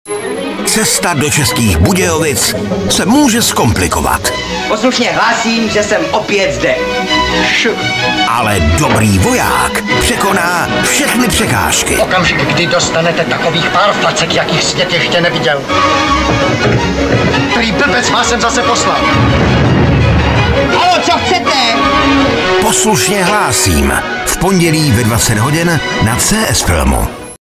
Cesta do Českých Budějovic se může zkomplikovat. Poslušně hlásím, že jsem opět zde. Ale dobrý voják překoná všechny překážky. Okamžik, kdy dostanete takových pár facek, jakých svět ještě neviděl. Prý blbec vás jsem zase poslal. Halo, co chcete? Poslušně hlásím. V pondělí ve 20 hodin na CS Filmu.